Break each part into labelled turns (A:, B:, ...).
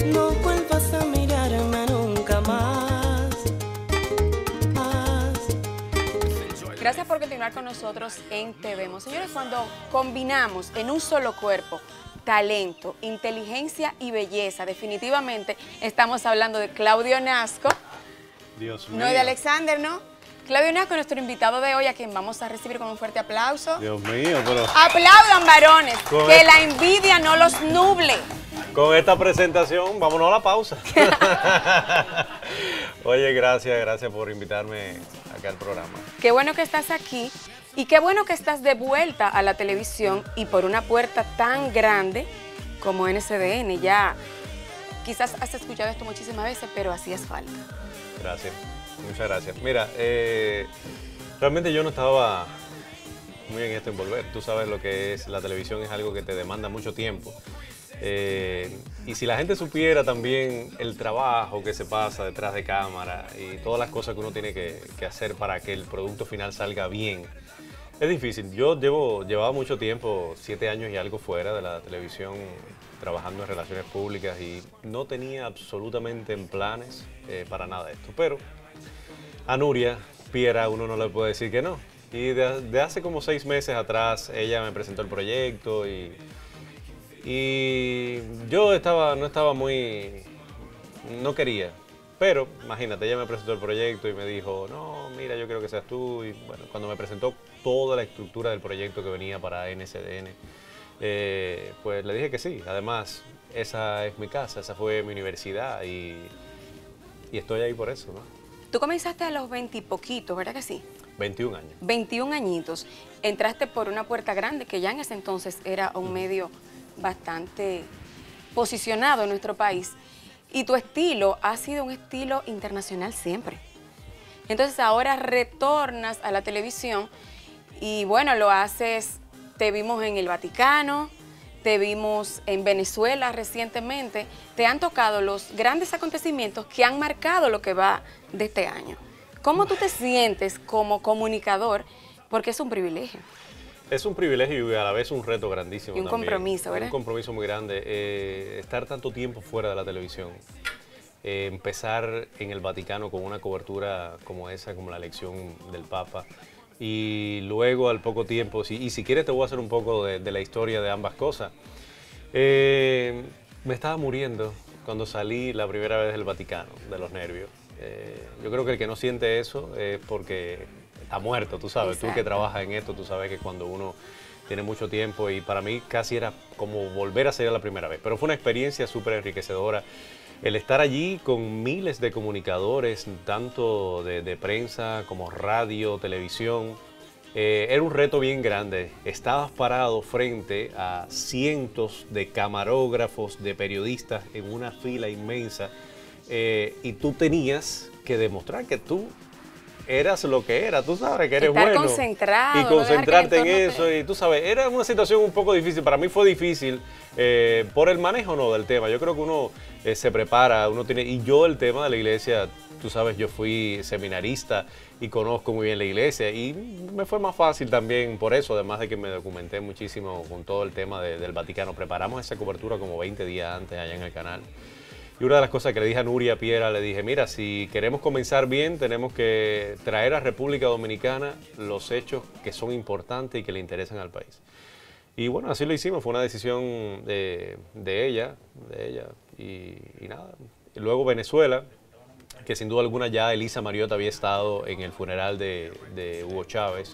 A: No vuelvas a mirarme nunca más.
B: Gracias por continuar con nosotros en Te Vemos. Señores, cuando combinamos en un solo cuerpo talento, inteligencia y belleza, definitivamente estamos hablando de Claudio Nasco.
C: Dios mío.
B: No de Alexander, ¿no? Claudio Nasco, nuestro invitado de hoy, a quien vamos a recibir con un fuerte aplauso.
C: Dios mío, pero
B: Aplaudan, varones, que la envidia no los nuble.
C: con esta presentación, vámonos a la pausa. Oye, gracias por invitarme acá al programa.
B: Qué bueno que estás aquí y qué bueno que estás de vuelta a la televisión y por una puerta tan grande como NCDN. Ya quizás has escuchado esto muchísimas veces, pero así es falta.
C: Gracias, muchas gracias. Mira, realmente yo no estaba muy en esto en volver. Tú sabes lo que es, la televisión es algo que te demanda mucho tiempo. Y si la gente supiera también el trabajo que se pasa detrás de cámara y todas las cosas que uno tiene que hacer para que el producto final salga bien, es difícil. Yo llevaba mucho tiempo, 7 años y algo fuera de la televisión, trabajando en relaciones públicas y no tenía absolutamente en planes para nada esto. Pero a Nuria Piera uno no le puede decir que no. Y de hace como 6 meses atrás ella me presentó el proyecto y yo no quería, pero imagínate, ella me presentó el proyecto y me dijo, no, mira, yo quiero que seas tú. Y bueno, cuando me presentó toda la estructura del proyecto que venía para NCDN, pues le dije que sí. Además, esa es mi casa, esa fue mi universidad y estoy ahí por eso, ¿no?
B: Tú comenzaste a los 20 y poquitos, ¿verdad que sí?
C: 21 años.
B: 21 añitos. Entraste por una puerta grande, que ya en ese entonces era un medio bastante posicionado en nuestro país. Y tu estilo ha sido un estilo internacional siempre. Entonces ahora retornas a la televisión y bueno, lo haces, te vimos en el Vaticano, te vimos en Venezuela recientemente. Te han tocado los grandes acontecimientos que han marcado lo que va de este año. ¿Cómo tú te sientes como comunicador? Porque es un privilegio.
C: Es un privilegio y a la vez un reto grandísimo.
B: Y un
C: también.
B: compromiso, ¿verdad?
C: Un compromiso muy grande. Estar tanto tiempo fuera de la televisión, empezar en el Vaticano con una cobertura como esa, como la elección del Papa, y luego al poco tiempo, si quieres te voy a hacer un poco de la historia de ambas cosas. Me estaba muriendo cuando salí la primera vez del Vaticano, de los nervios. Yo creo que el que no siente eso es porque está muerto, tú sabes.
B: Exacto.
C: Tú que trabajas en esto, tú sabes que cuando uno tiene mucho tiempo, y para mí casi era como volver a ser la primera vez, pero fue una experiencia súper enriquecedora. El estar allí con miles de comunicadores, tanto de prensa como radio, televisión, era un reto bien grande. Estabas parado frente a cientos de camarógrafos, de periodistas en una fila inmensa, y tú tenías que demostrar que tú eras lo que era, tú sabes que eres
B: Estar
C: bueno.
B: concentrado,
C: Y
B: no dejar
C: concentrarte
B: que
C: en
B: el entorno
C: eso, y tú sabes, era una situación un poco difícil, para mí fue difícil, por el manejo no del tema. Yo creo que uno se prepara, uno tiene, y yo el tema de la iglesia, tú sabes, yo fui seminarista y conozco muy bien la iglesia y me fue más fácil también por eso, además de que me documenté muchísimo con todo el tema del Vaticano. Preparamos esa cobertura como 20 días antes allá en el canal. Y una de las cosas que le dije a Nuria Piera, le dije, mira, si queremos comenzar bien, tenemos que traer a República Dominicana los hechos que son importantes y que le interesan al país. Y bueno, así lo hicimos, fue una decisión de ella, y nada. Y luego Venezuela, que sin duda alguna ya Elisa Mariota había estado en el funeral de Hugo Chávez.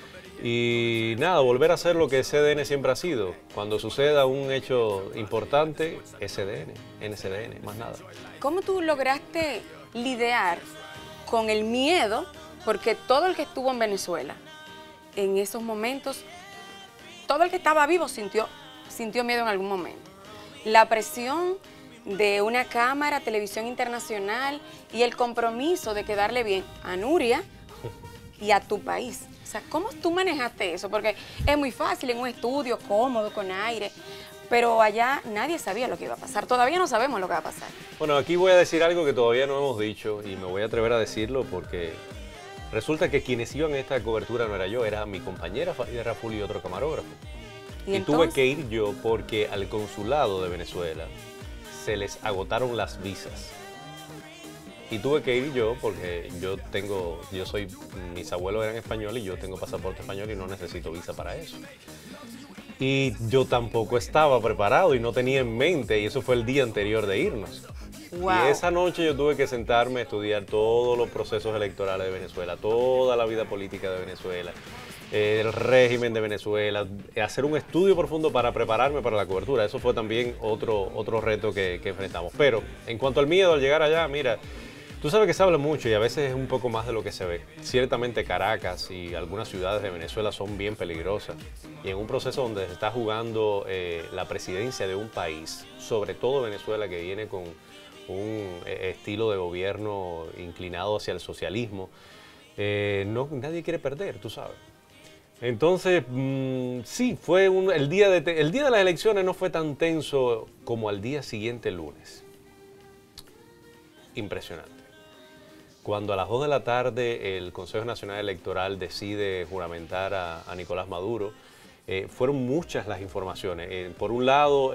C: Y nada, volver a hacer lo que CDN siempre ha sido. Cuando suceda un hecho importante, SDN, NCDN, más nada.
B: ¿Cómo tú lograste lidiar con el miedo? Porque todo el que estuvo en Venezuela, en esos momentos, todo el que estaba vivo sintió miedo en algún momento. La presión de una cámara, televisión internacional y el compromiso de quedarle bien a Nuria y a tu país. O sea, ¿cómo tú manejaste eso? Porque es muy fácil en un estudio, cómodo, con aire, pero allá nadie sabía lo que iba a pasar. Todavía no sabemos lo que va a pasar.
C: Bueno, aquí voy a decir algo que todavía no hemos dicho y me voy a atrever a decirlo porque resulta que quienes iban a esta cobertura no era yo, era mi compañera Farida Raful y otro camarógrafo. Y tuve que ir yo porque al consulado de Venezuela se les agotaron las visas. Y tuve que ir yo porque mis abuelos eran españoles y yo tengo pasaporte español y no necesito visa para eso. Y yo tampoco estaba preparado y no tenía en mente, y eso fue el día anterior de irnos.
B: Wow.
C: Y esa noche yo tuve que sentarme a estudiar todos los procesos electorales de Venezuela, toda la vida política de Venezuela, el régimen de Venezuela, hacer un estudio profundo para prepararme para la cobertura. Eso fue también otro reto que enfrentamos. Pero en cuanto al miedo al llegar allá, mira, tú sabes que se habla mucho y a veces es un poco más de lo que se ve. Ciertamente Caracas y algunas ciudades de Venezuela son bien peligrosas. Y en un proceso donde se está jugando la presidencia de un país, sobre todo Venezuela, que viene con un estilo de gobierno inclinado hacia el socialismo, nadie quiere perder, tú sabes. Entonces, sí, fue el día de las elecciones no fue tan tenso como al día siguiente, el lunes. Impresionante. Cuando a las 2 de la tarde el Consejo Nacional Electoral decide juramentar a Nicolás Maduro, fueron muchas las informaciones. Por un lado,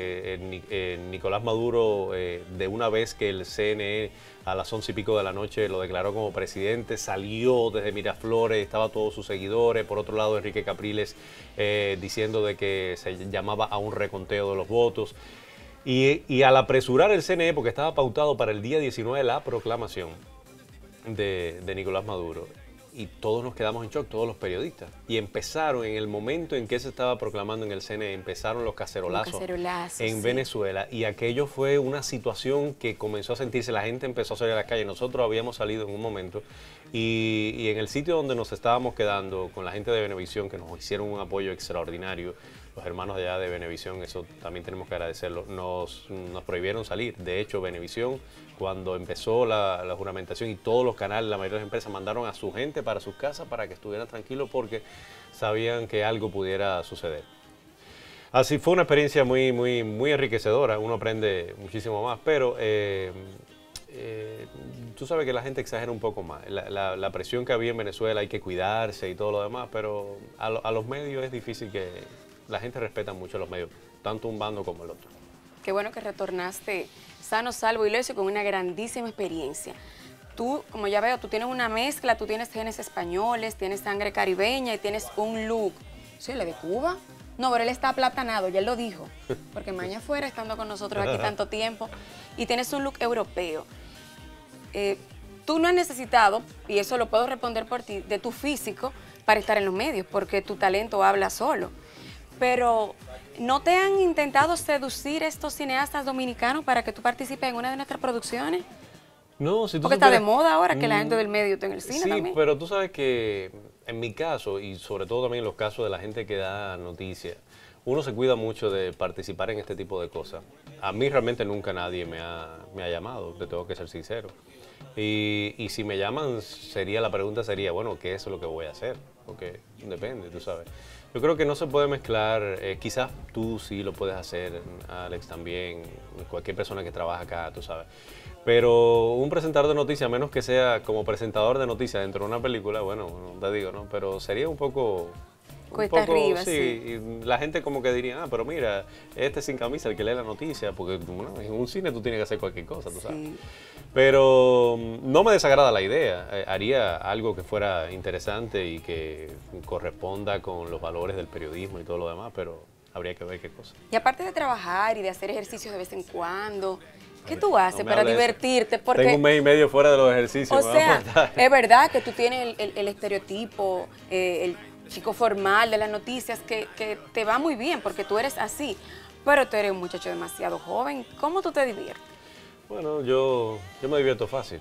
C: Nicolás Maduro, de una vez que el CNE a las 11 y pico de la noche lo declaró como presidente, salió desde Miraflores, estaba todos sus seguidores. Por otro lado, Enrique Capriles diciendo de que se llamaba a un reconteo de los votos. Y al apresurar el CNE, porque estaba pautado para el día 19 la proclamación de Nicolás Maduro, y todos nos quedamos en shock, todos los periodistas. Y empezaron, en el momento en que se estaba proclamando en el CNE, empezaron los cacerolazos en Venezuela, y aquello fue una situación que comenzó a sentirse, la gente empezó a salir a la calle. Nosotros habíamos salido en un momento, y en el sitio donde nos estábamos quedando, con la gente de Venevisión, que nos hicieron un apoyo extraordinario, los hermanos de allá de Venevisión, eso también tenemos que agradecerlo, nos prohibieron salir. De hecho, Venevisión, cuando empezó la juramentación, y todos los canales, la mayoría de las empresas mandaron a su gente para sus casas para que estuvieran tranquilos porque sabían que algo pudiera suceder. Así fue una experiencia muy, muy, muy enriquecedora, uno aprende muchísimo más, pero tú sabes que la gente exagera un poco más. La presión que había en Venezuela, hay que cuidarse y todo lo demás, pero a los medios es difícil que... La gente respeta mucho los medios, tanto un bando como el otro.
B: Qué bueno que retornaste sano, salvo, ileso y con una grandísima experiencia. Tú, como ya veo, tú tienes una mezcla, tú tienes genes españoles, tienes sangre caribeña y tienes un look. ¿Sí, le de Cuba? No, pero él está aplatanado, ya él lo dijo, porque mañana fuera, estando con nosotros aquí tanto tiempo, y tienes un look europeo. Tú no has necesitado, y eso lo puedo responder por ti, de tu físico para estar en los medios, porque tu talento habla solo. Pero, ¿no te han intentado seducir estos cineastas dominicanos para que tú participes en una de nuestras producciones?
C: No, si tú
B: porque está de moda ahora que la gente del medio está en el cine también.
C: Sí, pero tú sabes que en mi caso, y sobre todo también en los casos de la gente que da noticias, uno se cuida mucho de participar en este tipo de cosas. A mí realmente nunca nadie me ha llamado, te tengo que ser sincero. Y si me llaman, la pregunta sería, bueno, ¿qué es lo que voy a hacer? Porque depende, tú sabes. Yo creo que no se puede mezclar, quizás tú sí lo puedes hacer, Alex también, cualquier persona que trabaja acá, tú sabes. Pero un presentador de noticias, a menos que sea como presentador de noticias dentro de una película, bueno, te digo, ¿no? Pero sería un poco...
B: Cuesta arriba, sí.
C: Y la gente como que diría, pero mira, este sin camisa, el que lee la noticia, porque bueno, en un cine tú tienes que hacer cualquier cosa, tú sabes. Sí. Pero no me desagrada la idea, haría algo que fuera interesante y que corresponda con los valores del periodismo y todo lo demás, pero habría que ver qué cosa.
B: Y aparte de trabajar y de hacer ejercicios de vez en cuando, ¿qué tú haces para divertirte? Porque,
C: tengo un mes y medio fuera de los ejercicios.
B: O sea, es verdad que tú tienes el estereotipo, el chico formal de las noticias que te va muy bien porque tú eres así, pero tú eres un muchacho demasiado joven. ¿Cómo tú te diviertes?
C: Bueno, yo me divierto fácil.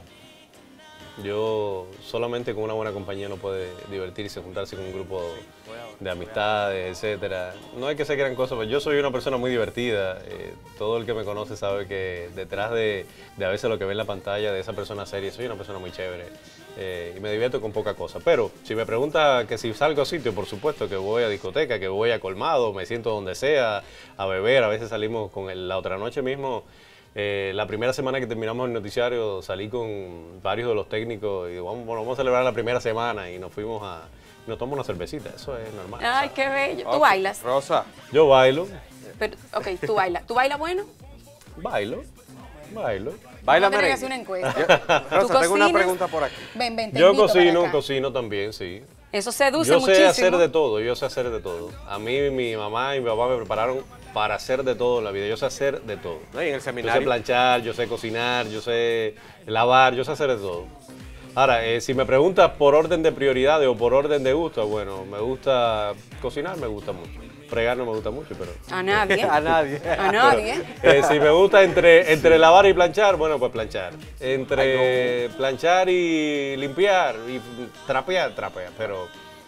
C: Yo solamente con una buena compañía no puede divertirse, juntarse con un grupo de amistades, etcétera. No hay que ser gran cosa, pero yo soy una persona muy divertida. Todo el que me conoce sabe que detrás de a veces lo que ve en la pantalla de esa persona seria, soy una persona muy chévere. Y me divierto con poca cosa. Pero si me pregunta que si salgo a sitio, por supuesto que voy a discoteca, que voy a colmado, me siento donde sea, a beber. A veces salimos la otra noche mismo. La primera semana que terminamos el noticiario salí con varios de los técnicos y vamos a celebrar la primera semana y nos tomamos una cervecita, eso es normal.
B: Ay, qué bello. ¿Tú bailas?
D: Rosa.
C: Yo bailo.
B: Pero, ok, tú bailas. ¿Tú bailas bueno?
C: Bailo, bailo.
D: Baila
B: Vamos a tener que hacer
D: merengue.
B: una encuesta. ¿Tú
D: Rosa, tengo una
B: cocinas?
D: pregunta por aquí.
B: Ven, te
C: Yo
B: invito para acá.
C: cocino también, sí.
B: Eso seduce
C: Yo
B: muchísimo.
C: sé hacer de todo, yo sé hacer de todo. A mí, mi mamá y mi papá me prepararon para hacer de todo en la vida. Yo sé hacer de todo.
D: ¿No? Y en el
C: Yo sé
D: seminario.
C: planchar, yo sé cocinar, yo sé lavar, yo sé hacer de todo. Ahora, si me preguntas por orden de prioridades o por orden de gusto, bueno, me gusta cocinar, me gusta mucho. Fregar no me gusta mucho, pero...
B: A nadie.
D: A nadie.
B: A nadie.
C: si me gusta entre lavar y planchar, bueno, pues planchar. Entre planchar y limpiar y trapear, pero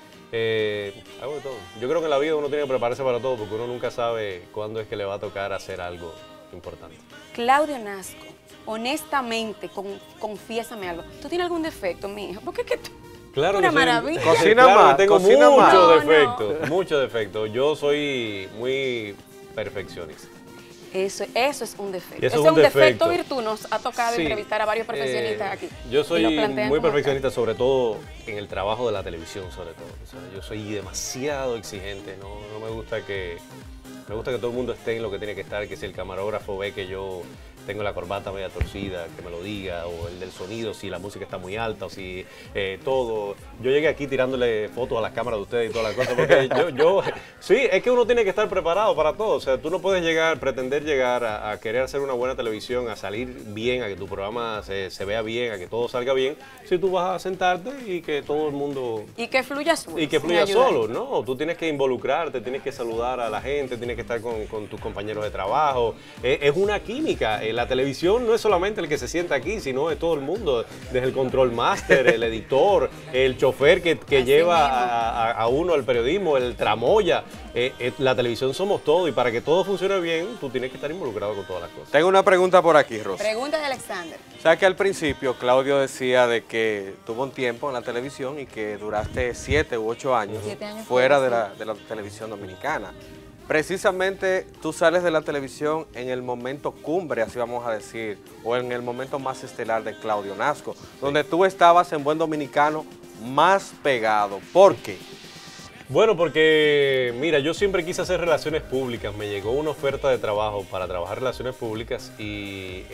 C: hago de todo. Yo creo que en la vida uno tiene que prepararse para todo porque uno nunca sabe cuándo es que le va a tocar hacer algo importante.
B: Claudio Nasco, honestamente, confiésame algo. ¿Tú tienes algún defecto, mija? Porque es que tú...
C: Claro
B: Una
C: que soy-
B: maravilla.
D: Cocina
C: claro que
D: mal,
C: tengo
D: cocina mal.
C: muchos
B: No,
C: defectos, muchos defectos. Yo soy muy perfeccionista.
B: Eso es un defecto.
C: Eso
B: Ese
C: es
B: es
C: un
B: un defecto
C: defecto.
B: virtud. Nos ha tocado
C: Sí,
B: entrevistar a varios profesionistas aquí.
C: Yo
B: y
C: soy
B: lo plantean
C: muy
B: como
C: perfeccionista, sobre todo en el trabajo de la televisión, sobre todo. O sea, yo soy demasiado exigente, no me gusta que... Me gusta que todo el mundo esté en lo que tiene que estar, que si el camarógrafo ve que yo tengo la corbata media torcida, que me lo diga, o el del sonido, si la música está muy alta, o si todo. Yo llegué aquí tirándole fotos a las cámaras de ustedes y todas las cosas, porque sí, es que uno tiene que estar preparado para todo. O sea, tú no puedes pretender llegar a querer hacer una buena televisión, a salir bien, a que tu programa se vea bien, a que todo salga bien, si tú vas a sentarte y que todo el mundo...
B: Y que fluya solo.
C: Y que
B: sin
C: fluya
B: ayudar.
C: solo, ¿no? Tú tienes que involucrarte, tienes que saludar a la gente, tienes que estar con tus compañeros de trabajo. Es una química. La televisión no es solamente el que se sienta aquí, sino es todo el mundo. Desde el control master, el editor, el chofer que
B: Así
C: lleva a uno al periodismo, el tramoya. La televisión somos todo y para que todo funcione bien, tú tienes que estar involucrado con todas las cosas.
D: Tengo una pregunta por aquí, Rosa.
B: Pregunta de Alexander.
D: O sea que al principio Claudio decía de que tuvo un tiempo en la televisión y que duraste 7 u 8 años,
B: 7 años
D: fuera
B: fuera,
D: de la televisión dominicana. Precisamente tú sales de la televisión en el momento cumbre, así vamos a decir, o en el momento más estelar de Claudio Nasco, donde tú estabas en buen dominicano más pegado. ¿Por qué?
C: Bueno, porque mira, yo siempre quise hacer relaciones públicas. Me llegó una oferta de trabajo para trabajar relaciones públicas y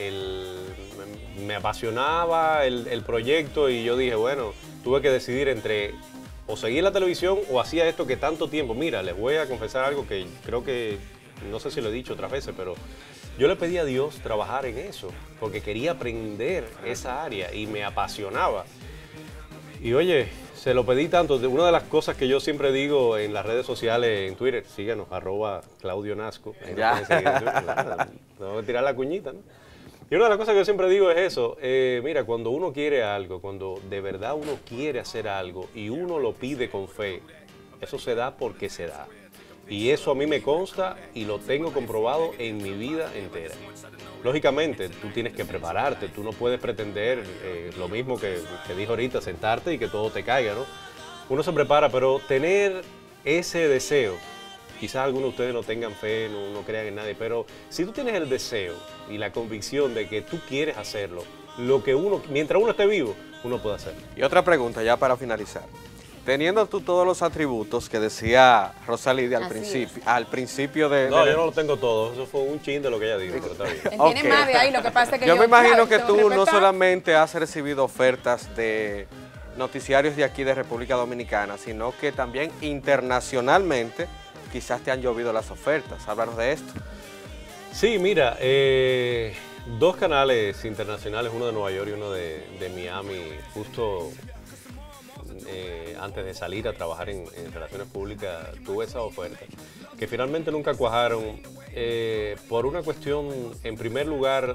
C: me apasionaba el proyecto y yo dije, bueno, tuve que decidir entre o seguir la televisión o hacía esto que tanto tiempo. Mira, les voy a confesar algo que creo que, no sé si lo he dicho otras veces, pero yo le pedí a Dios trabajar en eso porque quería aprender esa área y me apasionaba. Y oye, se lo pedí tanto. Una de las cosas que yo siempre digo en las redes sociales, en Twitter, síganos, @Claudio Nasco. Ahí nos
D: Ya.
C: pueden seguir. Tengo que tirar la cuñita, ¿no? Y una de las cosas que yo siempre digo es eso. Mira, cuando uno quiere algo, cuando de verdad uno quiere hacer algo y uno lo pide con fe, eso se da porque se da. Y eso a mí me consta y lo tengo comprobado en mi vida entera. Lógicamente, tú tienes que prepararte, tú no puedes pretender lo mismo que dijo ahorita, sentarte y que todo te caiga, ¿no? Uno se prepara, pero tener ese deseo, quizás algunos de ustedes no tengan fe, no crean en nadie, pero si tú tienes el deseo y la convicción de que tú quieres hacerlo, mientras uno esté vivo, uno puede hacerlo.
D: Y otra pregunta ya para finalizar. Teniendo tú todos los atributos que decía Rosalidia
B: Así
D: al principio de...
C: No, yo no lo tengo todo, eso fue un chin de lo que ella dijo, pero está bien.
B: Él tiene
D: Ok.
B: más de ahí, lo que pasa es que
D: Yo me imagino que
B: claro,
D: tú no
B: respetar.
D: solamente has recibido ofertas de noticiarios de aquí de República Dominicana, sino que también internacionalmente quizás te han llovido las ofertas. Háblanos de esto.
C: Sí, mira, 2 canales internacionales, uno de Nueva York y uno de Miami, justo antes de salir a trabajar en relaciones públicas, tuve esa oferta, que finalmente nunca cuajaron, por una cuestión, en primer lugar,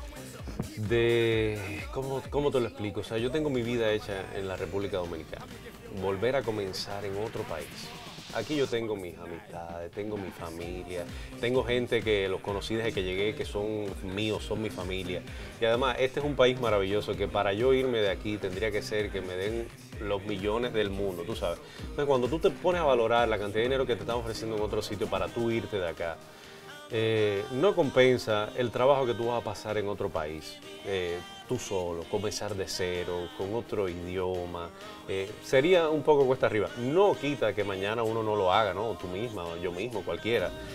C: ¿cómo te lo explico? O sea, yo tengo mi vida hecha en la República Dominicana, volver a comenzar en otro país. Aquí yo tengo mis amistades, tengo mi familia, tengo gente que los conocí desde que llegué, que son míos, son mi familia. Y además, este es un país maravilloso que para yo irme de aquí tendría que ser que me den los millones del mundo, tú sabes. Entonces, cuando tú te pones a valorar la cantidad de dinero que te están ofreciendo en otro sitio para tú irte de acá, no compensa el trabajo que tú vas a pasar en otro país. Tú solo, comenzar de cero, con otro idioma, sería un poco cuesta arriba. No quita que mañana uno no lo haga, ¿no? Tú misma, yo mismo, cualquiera.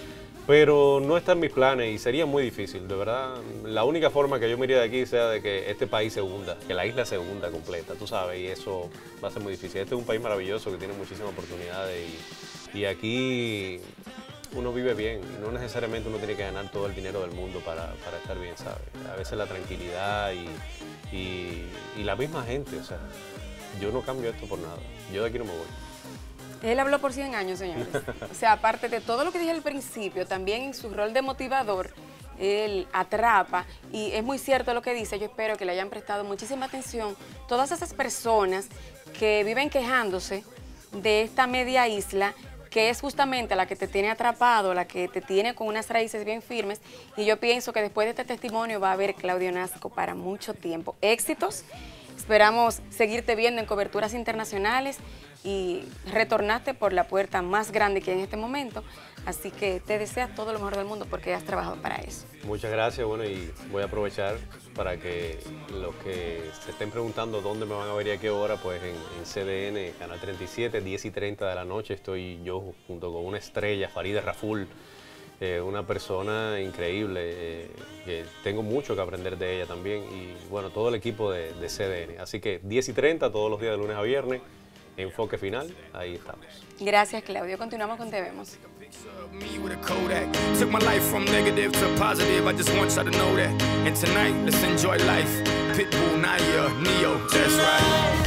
C: pero no está en mis planes y sería muy difícil, de verdad. La única forma que yo me iría de aquí sea de que este país se hunda, que la isla se hunda completa, tú sabes, y eso va a ser muy difícil. Este es un país maravilloso que tiene muchísimas oportunidades y aquí uno vive bien y no necesariamente uno tiene que ganar todo el dinero del mundo para estar bien, ¿sabes? A veces la tranquilidad y la misma gente, o sea, yo no cambio esto por nada, yo de aquí no me voy.
B: Él habló por 100 años, señores. O sea, aparte de todo lo que dije al principio, también en su rol de motivador, él atrapa, y es muy cierto lo que dice. Yo espero que le hayan prestado muchísima atención todas esas personas que viven quejándose de esta media isla, que es justamente la que te tiene atrapado, la que te tiene con unas raíces bien firmes, y yo pienso que después de este testimonio va a haber Claudio Nasco para mucho tiempo. Éxitos, esperamos seguirte viendo en coberturas internacionales y retornaste por la puerta más grande que hay en este momento, así que te deseo todo lo mejor del mundo porque has trabajado para eso.
C: Muchas gracias, bueno, y voy a aprovechar para que los que se estén preguntando dónde me van a ver y a qué hora, pues en CDN, Canal 37, 10:30 de la noche, estoy yo junto con una estrella, Farideh Raful, una persona increíble, que tengo mucho que aprender de ella también, y bueno, todo el equipo de CDN, así que 10:30 todos los días de lunes a viernes, Enfoque Final, ahí estamos.
B: Gracias, Claudio. Continuamos con Te Vemos.
E: Me with a Kodak. Took my life from negative to positive. I just want y'all to know that. And tonight, let's enjoy life. Pitbull, Naya, Neo, that's right.